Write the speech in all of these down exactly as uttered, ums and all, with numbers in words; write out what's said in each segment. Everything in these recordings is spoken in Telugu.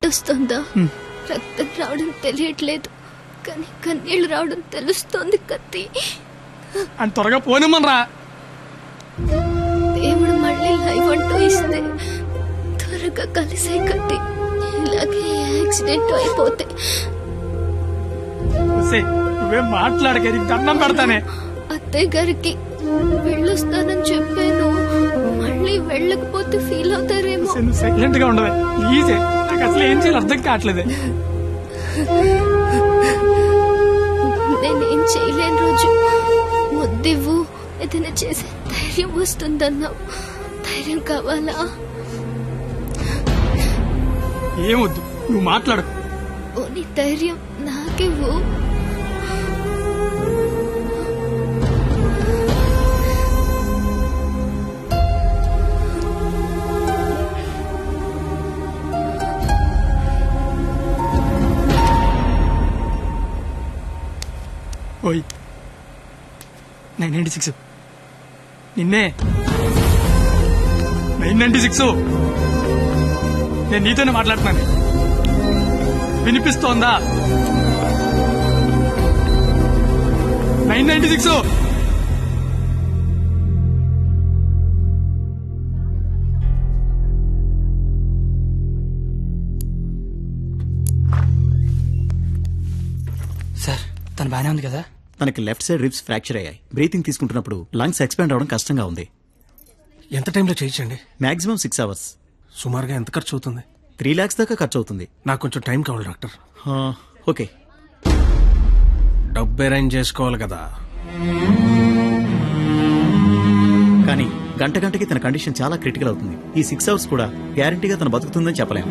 వస్తుందా? రక్తం రావడం తెలియట్లేదు, కానీ కన్నీళ్లు రావడం తెలుస్తోంది కత్తి. అని త్వరగా పోనిమ్మనరా. దేవుడు మళ్ళీ లైవ్ అంటూ ఇస్తే త్వరగా కలిసే కత్తి. ఇలాగే యాక్సిడెంట్ అయిపోతే నువ్వేం మాట్లాడక దండం పెడతానే. అత్తయ్య గారికి వెళ్ళొస్తానని చెప్పాను, మళ్ళీ వెళ్ళకపోతే ఫీల్ అవుతారేమో. సైలెంట్ గా ఉండవే ప్లీజ్, నాకు అసలు ఏం చేయాలి అర్థం కావట్లేదే. నేనేం చేయలేని రోజు ముద్దివ్వు, ఏదైనా చేసే ధైర్యం వస్తుందన్నావు. ధైర్యం కావాలా? ఏమొద్దు, నువ్వు మాట్లాడు. ఓని ధైర్యం నాకివ్వు. ఓయ్ నైన్ నైన్టీ సిక్స్ నిన్నే. నైన్ నైన్టీ సిక్స్ నేను నీతోనే మాట్లాడుతున్నాను, వినిపిస్తోందా? నైన్ నైన్టీ సిక్స్ సార్ తను బానే ఉంది కదా? తనకి లెఫ్ట్ సైడ్ రిబ్స్ ఫ్రాక్చర్ అయ్యాయి. బ్రీతింగ్ తీసుకుంటున్నప్పుడు లంగ్స్ ఎక్స్పాండ్ అవడం కష్టంగా ఉంది. ఎంత టైంలో చేయించండి? Maximum six hours. సుమారుగా ఎంత ఖర్చు అవుతుంది? త్రీ లాక్స్ దాకా ఖర్చు అవుతుంది. నాకు కొంచెం టైం కావాలి డాక్టర్. ఓకే, డబ్బు అరేంజ్ చేసుకోవాలి కదా. కానీ గంట గంటకి తన కండిషన్ చాలా క్రిటికల్ అవుతుంది. ఈ సిక్స్ అవర్స్ కూడా గ్యారంటీగా తను బతుకుతుందని చెప్పలేము.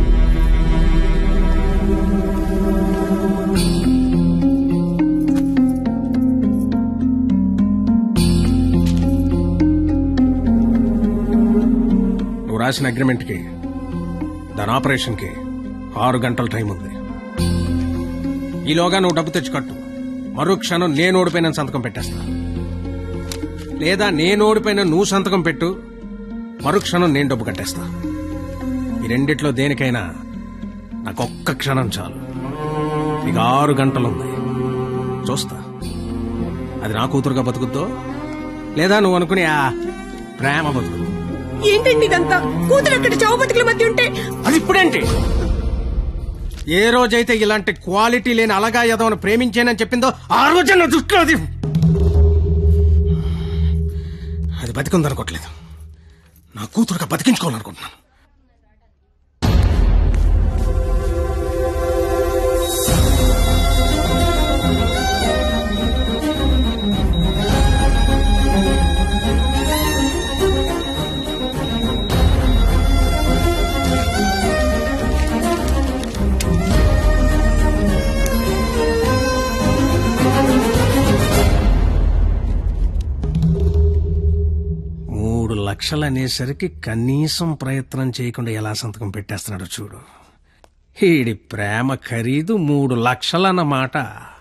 నువ్వు రాసిన అగ్రిమెంట్కి, దాని ఆపరేషన్కి ఆరు గంటల టైం ఉంది. ఈలోగా నువ్వు డబ్బు తెచ్చి కట్టు. మరో క్షణం నేను ఓడిపోయిన సంతకం పెట్టేస్తా. లేదా నేను ఓడిపోయిన నువ్వు సంతకం పెట్టు, మరో క్షణం నేను డబ్బు కట్టేస్తా. ఈ రెండిట్లో దేనికైనా నాకు ఒక్క క్షణం చాలు. ఇక ఆరు గంటలుంది, చూస్తా అది నా కూతురుగా బతుకుద్దో లేదా నువ్వు అనుకుని ఆ ప్రేమ బతుకు. ఏంటండి ఇదంతా? కూతురు అక్కడ చావు బతుకుల మధ్య ఉంటే అది ఇప్పుడేంటి? ఏ రోజైతే ఇలాంటి క్వాలిటీ లేని అలగా యదవను ప్రేమించానని చెప్పిందో ఆ రోజే నా దృష్టిలో అది అది బతికుందనుకోవట్లేదు. నా కూతురుగా బతికించుకోవాలనుకుంటున్నాను. లక్షలు అనేసరికి కనీసం ప్రయత్నం చేయకుండా ఎలా సంతకం పెట్టేస్తున్నాడు చూడు. ఈడి ప్రేమ ఖరీదు మూడు లక్షలన్నమాట.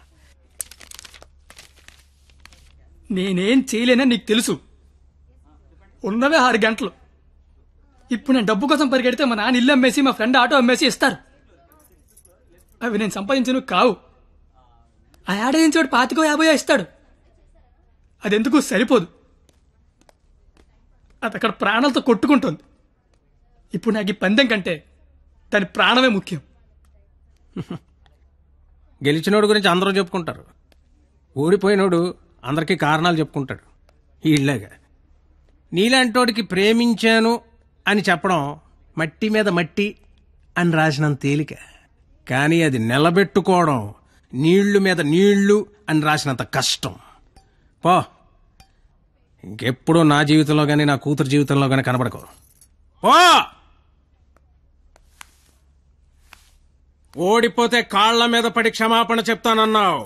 నేనేం చేయలేనని నీకు తెలుసు. ఉన్నవే ఆరు గంటలు. ఇప్పుడు నేను డబ్బు కోసం పరిగెడితే మా నాన్న ఇల్లు అమ్మేసి మా ఫ్రెండ్ ఆటో అమ్మేసి ఇస్తారు. అవి నేను సంపాదించను కావు. ఆ ఏడాదించోడు పాతికో యాభయో ఇస్తాడు. అదెందుకు సరిపోదు. అది అక్కడ ప్రాణాలతో కొట్టుకుంటుంది. ఇప్పుడు నాకు ఈ పందెం కంటే దాని ప్రాణమే ముఖ్యం. గెలిచినోడు గురించి అందరూ చెప్పుకుంటారు, ఓడిపోయినోడు అందరికీ కారణాలు చెప్పుకుంటాడు. ఇలాగా నీలాంటోడికి ప్రేమించాను అని చెప్పడం మట్టి మీద మట్టి అని రాసినంత తేలిక. కానీ అది నిలబెట్టుకోవడం నీళ్లు మీద నీళ్లు అని రాసినంత కష్టం. పో, ఇంకెప్పుడు నా జీవితంలో కానీ నా కూతురు జీవితంలో కానీ కనబడకు. పో, ఓడిపోతే కాళ్ల మీద పడి క్షమాపణ చెప్తానన్నావు.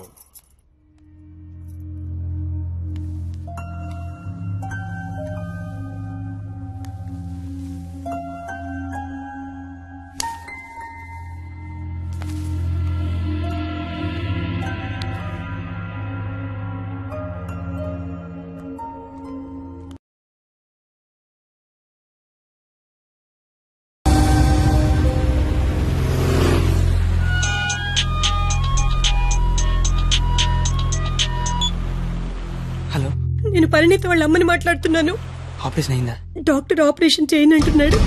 నేను పరిణీత వాళ్ళ అమ్మని మాట్లాడుతున్నాను. ఆపరేషన్ అయిందా? డాక్టర్ ఆపరేషన్ చేయనంటున్నాడు.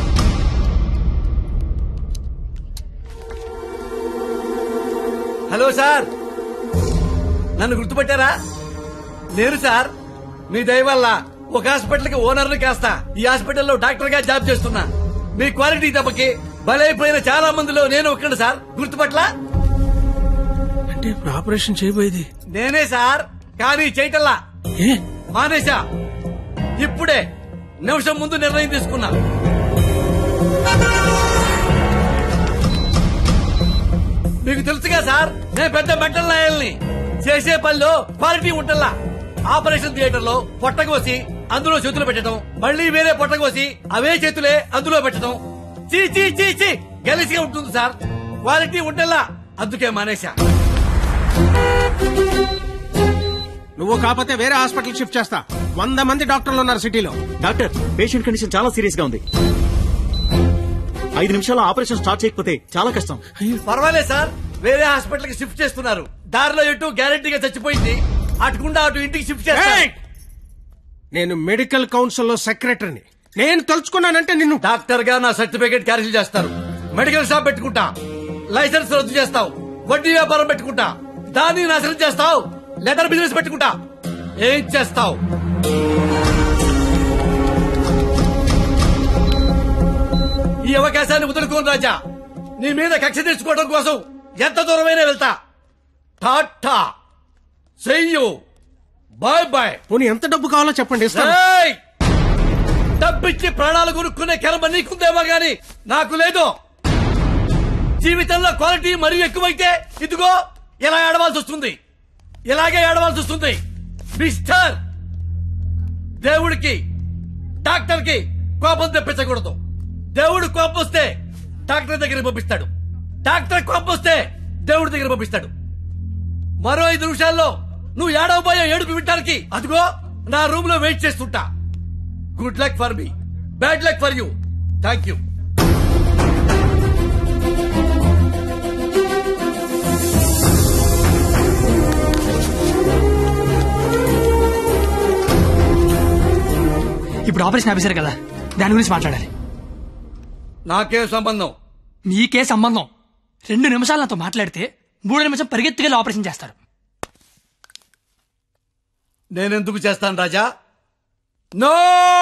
హలో సార్, నన్ను గుర్తుపట్టారా? నేను సార్, మీ దయ వల్ల ఒక హాస్పిటల్ కి ఓనర్ని కాస్త ఈ హాస్పిటల్లో డాక్టర్ గా జాబ్ చేస్తున్నా. మీ క్వాలిటీ దెబ్బకి బలైపోయిన చాలా మందిలో నేను ఒక్కడు సార్. గుర్తుపట్లా? అంటే ఇప్పుడు ఆపరేషన్ చేయబోయేది నేనే సార్, కానీ చేయటల్లా ఏ మానేశా. ఇప్పుడే నిమిషం ముందు నిర్ణయం తీసుకున్నా. మీకు తెలుసుగా సార్, నేను పెద్ద మెంటల్ నాయల్ని. చేసే పనిలో క్వాలిటీ ఉంటల్లా. ఆపరేషన్ థియేటర్ లో పొట్టకోసి అందులో చేతులు పెట్టడం, మళ్ళీ వేరే పొట్టకోసి అవే చేతులే అందులో పెట్టడం, చీ చీ చీ చీ గెలిసిగా ఉంటుంది సార్. క్వాలిటీ ఉంటల్లా, అందుకే మానేశా. నువ్వు కాకపోతే వేరే హాస్పిటల్ షిఫ్ట్ చేస్తా. వంద మంది డాక్టర్లు ఉన్నారు సిటీలో. డాక్టర్, పేషెంట్ కండిషన్ చాలా సీరియస్ గా ఉంది. ఐదు నిమిషాల్లో ఆపరేషన్ స్టార్ట్ చేయకపోతే చాలా కష్టం. పర్వాలేదు సార్, వేరే హాస్పిటల్ కి షిఫ్ట్ చేస్తున్నారు. దారిలో ఎటు గ్యారెంటీగా చచ్చిపోయింది, అటుకుండా అటు ఇంటికి షిఫ్ట్ చేస్తారు. నేను మెడికల్ కౌన్సిల్ లో సెక్రటరీని. నేను తలుచుకున్నానంటే నిన్ను డాక్టర్ గా నా సర్టిఫికేట్ క్యాన్సిల్ చేస్తారు. మెడికల్ షాప్ పెట్టుకుంటా, లైసెన్స్ రద్దు చేస్తావు. వడ్డీ వ్యాపారం పెట్టుకుంటా, దాన్ని నాశనం చేస్తావు. లెటర్ బిజినెస్ పెట్టుకుంటా, ఏం చేస్తావు? ఈ అవకాశాన్ని వదులుకోను రాజా. నీ మీద కక్ష తీర్చుకోవడం కోసం ఎంత దూరమైనా వెళ్తా. టాటా, చెయ్యు, బాయ్ బాయ్. పోనీ ఎంత డబ్బు కావాలో చెప్పండి, ఇస్తాను. ఏయ్! డబ్బిచ్చి ప్రాణాలు కొనుక్కునే కర్మ నీకుందేమో గాని నాకు లేదు. జీవితంలో క్వాలిటీ మరీ ఎక్కువైతే ఇదిగో ఇలా ఏడవాల్సి వస్తుంది. ఇలాగే ఏడవాల్సి వస్తుంది. మిస్టర్, దేవుడికి డాక్టర్ కి కోపం తెప్పించకూడదు. దేవుడు కోపం వస్తే డాక్టర్ దగ్గర పంపిస్తాడు. డాక్టర్ కోపం వస్తే దేవుడి దగ్గర పంపిస్తాడు. మరో ఐదు నిమిషాల్లో నువ్వు ఏడవబోయే ఏడుపు వింటానికి అదిగో నా రూమ్ లో వెయిట్ చేస్తుంటా. Good luck for me, bad luck for you. Thank you. ఇప్పుడు ఆపరేషన్ ఆఫీసర్ కదా, దాని గురించి మాట్లాడాలి. నాకేం సంబంధం? నీకే సంబంధం. రెండు నిమిషాలు నాతో మాట్లాడితే మూడో నిమిషం పరిగెత్తుకెళ్ళి ఆపరేషన్ చేస్తారు. నేనెందుకు చేస్తాను రాజా? నో,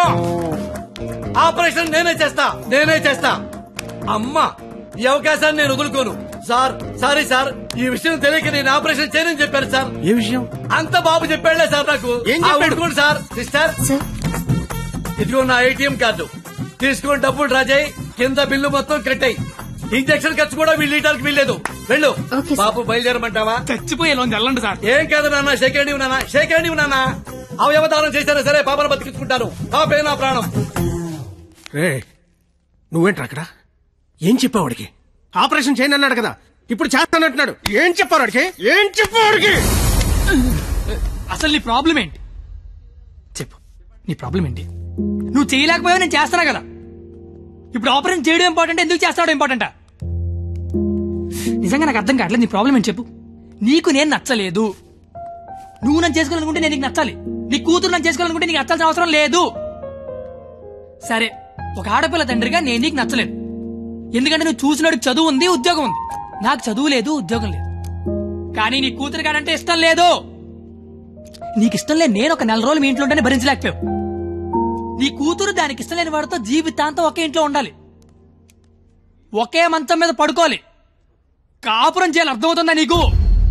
ఆపరేషన్ నేనే చేస్తా, నేనే చేస్తా. అమ్మా, ఈ అవకాశాన్ని నేను వదులుకోను. సార్, సారీ సార్, ఈ విషయం తెలియక నేను ఆపరేషన్ చేయనని చెప్పాను సార్. ఏ విషయం? అంత బాబు చెప్పాడులే సార్ నాకు. ఏం చెప్పాడు? ఆ, సార్. సిస్టర్, ఇదిగో నా ఏటీఎం కార్డు తీసుకొని డబ్బులు రాజాయి. కింద బిల్లు మొత్తం కట్టాయి. ఇంజక్షన్ ఖర్చు కూడా వీళ్ళు ఇవ్వడానికి వీల్లేదు. వెళ్ళు. బాబు బయలుదేరమంటావా? చచ్చిపోయే లోన్ వెళ్ళండి సార్. ఏం కాదు నాన్న, షేకండి నాన్న, షేకండి నాన్న. అవయవదానం చేశారా సరే, పాపను బతికించుకుంటాను. పాపే నా ప్రాణం. రే, నువ్వేంట్రా అక్కడ? ఏం చెప్పావు వాడికి? ఆపరేషన్ చేయను అన్నాడు కదా, ఇప్పుడు చేస్తానంటున్నాడు. ఏం చెప్పావు వాడికి? ఏం చెప్పావు వాడికి? అసలు నీ ప్రాబ్లం ఏంటి చెప్పు. నీ ప్రాబ్లం ఏంటి? నువ్వు చేయలేకపోయావు, నేను చేస్తానా కదా. ఇప్పుడు ఆపరేషన్ చేయడం ఇంపార్టెంట్, ఎందుకు చేస్తాడు ఇంపార్టెంటా? నిజంగా నాకు అర్థం కావట్లేదు. నీ ప్రాబ్లం ఏంటి చెప్పు. నీకు నేను నచ్చలేదు. నువ్వు నన్ను చేసుకోవాలనుకుంటే నేను నీకు నచ్చాలి. నీ కూతురు నన్ను చేసుకోవాలనుకుంటే నీకు నచ్చాల్సిన అవసరం లేదు. సరే, ఒక ఆడపిల్ల తండ్రిగా నేను నీకు నచ్చలేదు. ఎందుకంటే నువ్వు చూసినాడు చదువు ఉంది, ఉద్యోగం ఉంది. నాకు చదువు లేదు, ఉద్యోగం లేదు. కానీ నీ కూతురు కాడంటే ఇష్టం లేదు. నీకు ఇష్టం లేదు, నేను ఒక నెల రోజులు మీ ఇంట్లో ఉంటేనే భరించలేకపోయావు. నీ కూతురు దానికి ఇష్టం లేని వాడితో జీవితాంతం ఒకే ఇంట్లో ఉండాలి, ఒకే మంచం మీద పడుకోవాలి, కాపురం చేయాలి. అర్థమవుతుందా నీకు?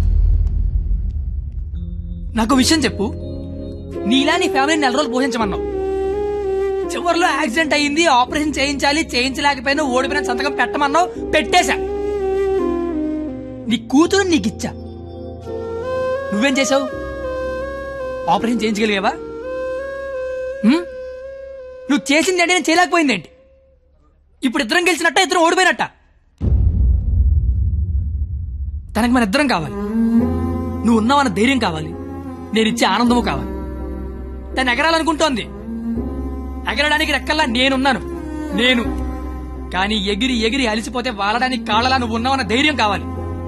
నాకు విషయం చెప్పు. నీలా నీ ఫ్యామిలీని నెల రోజులు పోషించమన్నావు. చివరిలో యాక్సిడెంట్ అయ్యింది, ఆపరేషన్ చేయించాలి, చేయించలేకపోయినా ఓడిపోయిన సంతకం పెట్టమన్నావు, పెట్టేశా. నీ కూతురు నీకు ఇచ్చా. నువ్వేం చేసావు? ఆపరేషన్ చేయించగలిగావా? నువ్వు చేసింది అంటే నేను చేయలేకపోయిందేంటి? ఇప్పుడు ఇద్దరం గెలిచినట్ట, ఇద్దరం ఓడిపోయినట్ట. తనకి మన ఇద్దరం కావాలి. నువ్వు ఉన్నావన్న ధైర్యం కావాలి, నేను ఇచ్చే ఆనందము కావాలి. తను ఎగరాలనుకుంటోంది, ఎగరడానికి రెక్కల్లా నేనున్నాను. నేను కానీ ఎగిరి ఎగిరి అలిసిపోతే వాలడానికి కాళ్ళలా నువ్వు ఉన్నావన్న ధైర్యం కావాలి.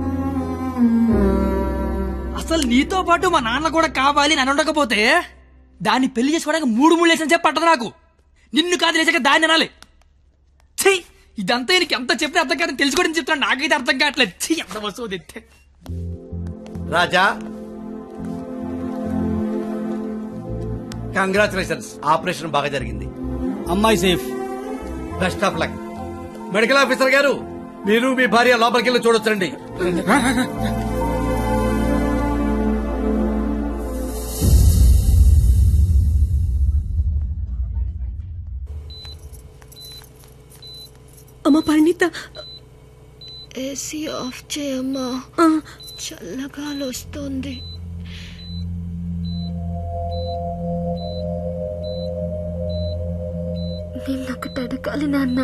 అసలు నీతో పాటు మా నాన్న కూడా కావాలి అని ఉండకపోతే దాన్ని పెళ్లి చేసుకోవడానికి మూడు మూడు లేసిన చెప్పి పట్టదు నాకు. నిన్ను కాదు లేచాక దాన్ని అనాలి. ఛీ, ఇదంతా నీకు ఎంత చెప్పినా అర్థం కాదని తెలుసుకోవడం చెప్తున్నా. నాకైతే అర్థం కావట్లేదు. ఛీ, ఎంత వస్తువు తెస్తే రాజా, కంగ్రాచులేషన్స్, ఆపరేషన్ బాగా జరిగింది. అమ్మాయి safe. Best of luck. Medical officer గారు, మీరు మీ భార్య లోపలికి వెళ్ళి చూడొచ్చండి. అమ్మ పరిణీత, ఏసీ ఆఫ్ చేయమ్మా, చల్లగాలి వస్తుంది. నిన్నొకటి అడగాలి నాన్న.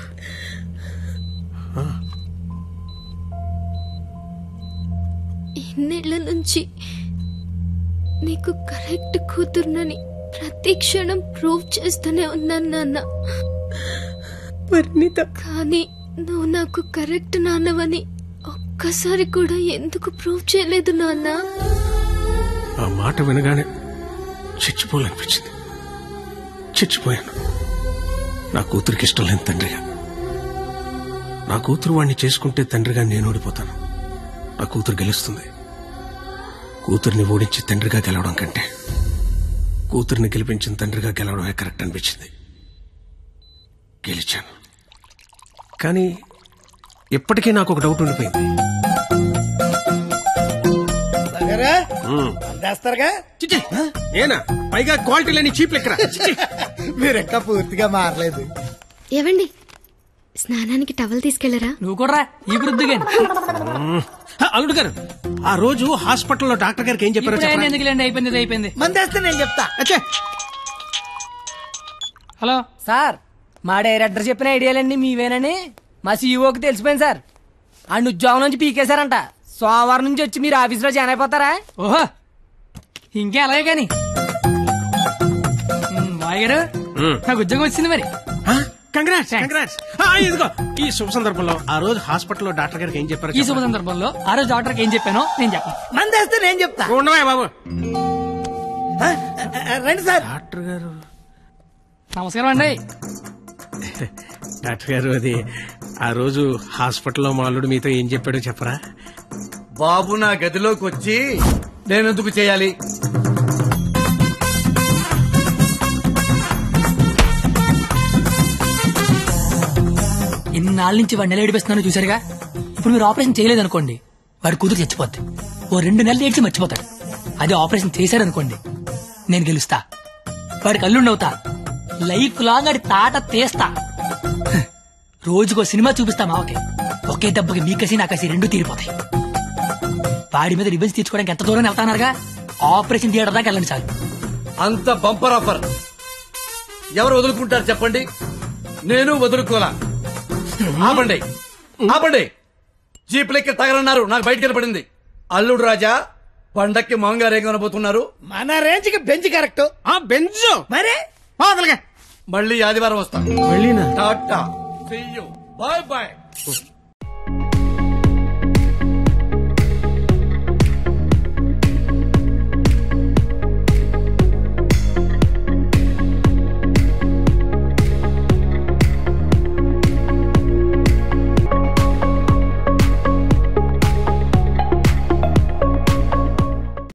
ఇన్నేళ్ల నుంచి నీకు కరెక్ట్ కూతుర్నని ప్రతి క్షణం ప్రూవ్ చేస్తూనే ఉన్నాను నాన్న. పరిణీత, కానీ నువ్వు నాకు కరెక్ట్ నాన్నవని ఒక్కసారి కూడా ఎందుకు ప్రూవ్ చేయలేదు నాన్న? ఆ మాట వినగానే చచ్చిపోవాలనిపించింది. చచ్చిపోయాను. నా కూతురికి ఇష్టం లేని తండ్రిగా. నా కూతురు వాడిని చేసుకుంటే తండ్రిగా నేను ఓడిపోతాను. నా కూతురు గెలుస్తుంది. కూతుర్ని ఓడించి తండ్రిగా గెలవడం కంటే కూతుర్ని గెలిపించిన తండ్రిగా గెలవడమే కరెక్ట్ అనిపించింది. గెలిచాను. కానీ ఇప్పటికీ నాకు ఒక డౌట్ ఉండిపోయింది. చిచి, ఏనా పైగా క్వాలిటీ లేని చీప్ లెక్కరా. మీరెక్క పూర్తిగా మారలేదు. ఏవండి, స్నానానికి టవల్ తీసుకెళ్లరా? నువ్వు కూడా ఈ వృద్ధిగా అల్లుడు గారు, ఆ రోజు హాస్పిటల్లో డాక్టర్ గారికి ఏం చెప్పారో చెప్పండి. ఎందుకులేండి, అయిపోయింది అయిపోయింది. మందేస్తే నేను చెప్తా. అచ్చా, హలో సార్, మా డైరెక్టర్ చెప్పిన ఐడియాలన్నీ మీవేనని మా సీఈఓకి తెలిసిపోయింది సార్. ఆ ఉద్యోగం నుంచి పీకేశారంట. సోమవారం నుంచి వచ్చి మీరు ఆఫీసులో జాయిన్ అయిపోతారా? ఓహో, ఇంకే అలాగే కాని బాయ్ గారు, నాకు ఉద్యోగం వచ్చింది మరి. Congrats congrats. ఇదిగో ఈ శుభ సందర్భంలో ఆ రోజు హాస్పిటల్లో డాక్టర్ గారికి ఏం చెప్పారు? ఈ శుభ సందర్భంలో ఆ రోజు డాక్టర్కి ఏం చెప్పానో నేను చెప్పను. మందేస్తే నేను చెప్తా. ఉండవా బాబు. రండి సార్. డాక్టర్ గారు నమస్కారం అండి. డాక్టర్ గారు, అది ఆ రోజు హాస్పిటల్లో మా అల్లుడు మీతో ఏం చెప్పాడో చెప్పరా? బాబు నా గదిలోకి వచ్చి నేనెందుకు చేయాలి? ఇన్నాళ్ళ నుంచి వాడు నెల ఏడిపిస్తున్నాను చూసారుగా. ఇప్పుడు మీరు ఆపరేషన్ చేయలేదనుకోండి, వాడి కూతురు చచ్చిపోద్ది. ఓ రెండు నెలలు ఏడ్చి మర్చిపోతాడు. అదే ఆపరేషన్ చేశారనుకోండి, నేను గెలుస్తా. వాడికి అల్లుండవుతా. లైఫ్ లాంగ్ ఆడి తాట తీస్తా. రోజుకో సినిమా చూపిస్తా మావకి. ఒకే దెబ్బకి మీ కసి నా కసి రెండు తీరిపోతాయి. వాడి మీద రివెంజ్ తీర్చుకోవడానికి ఎంత దూరం వెళ్తానారుగా. ఆపరేషన్ థియేటర్ దాకా వెళ్ళండి చాలు. అంత బంపర్ ఆఫర్ ఎవరు వదులుకుంటారు చెప్పండి? నేను వదులుకోలా. ఆపండి ఆపండి. జీప్ లెక్క తగలన్నారు, నాకు బయట కనపడింది. అల్లుడు రాజా, పండక్కి మాంగారు ఏం కనబోతున్నారు? మన రేంజ్ కి బెంచ్ కరెక్ట్. బెంచ్ మరే మళ్ళీ ఆదివారం వస్తాను. మళ్ళీనా? Tata, see you, bye bye.